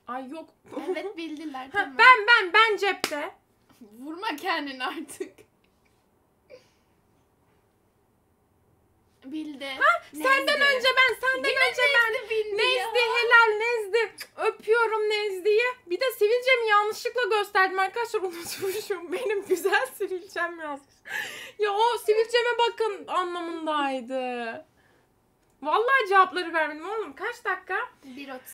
Ay yok. Evet bildiler Ha, tamam. ben cepte. Vurma kendini artık. Bildi. Senden önce ben, Nezdi, helal Nezdi. Öpüyorum Nezdi'yi. Bir de sivilcemi yanlışlıkla gösterdim arkadaşlar, unutmuşum. Benim güzel sivilcem yazmış. Ya o sivilceme bakın anlamındaydı. Vallahi cevapları vermedim oğlum. Kaç dakika? 1.38.